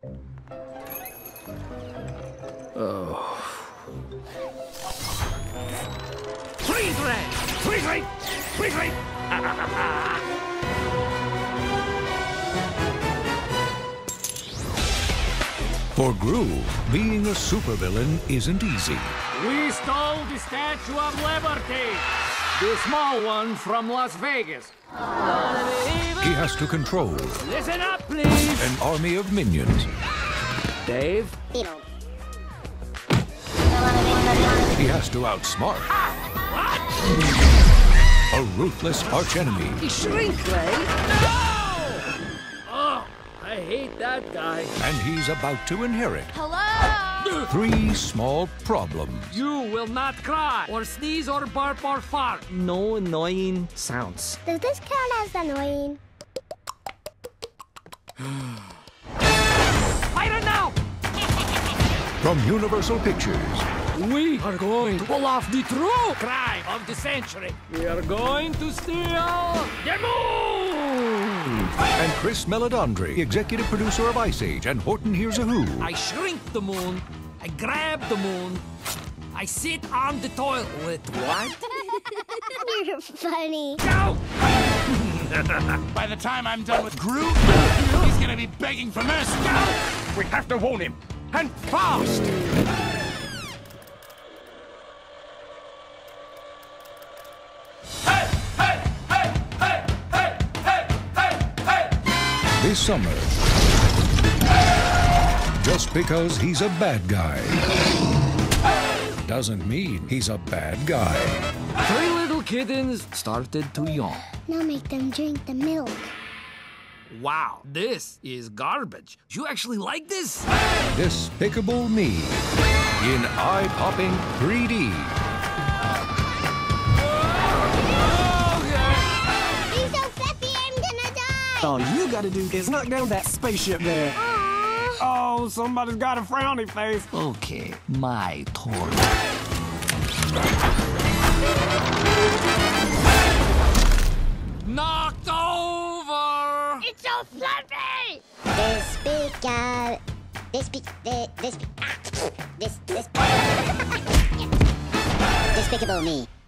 Oh. Freeze red! Freeze right! Freeze right! For Gru, being a supervillain isn't easy. We stole the Statue of Liberty! The small one from Las Vegas. He has to control Listen up, please! an army of minions. Dave? He has to outsmart a ruthless archenemy. Shrink Ray! Oh, I hate that guy. And he's about to inherit Hello? 3 small problems. You will not cry, or sneeze, or burp, or fart. No annoying sounds. Does this count as annoying? Fire it now! From Universal Pictures, We are going to pull off the true crime of the century. We are going to steal the moon! and Chris Meledandri, executive producer of Ice Age and Horton Hears a Who. I shrink the moon. I grab the moon. I sit on the toilet. What? You're funny. Go! By the time I'm done with Groot, he's gonna be begging for mercy. We have to warn him. And fast! This summer, just because he's a bad guy doesn't mean he's a bad guy. 3 little kittens started to yawn. Now make them drink the milk. Wow, this is garbage. You actually like this? Despicable Me in eye-popping 3D. He's so fluffy, I'm gonna die. All you gotta do is knock down that spaceship there. Aww. Oh, somebody's got a frowny face. Okay, my turn. Knocked over! It's so fluffy. Despicable Me.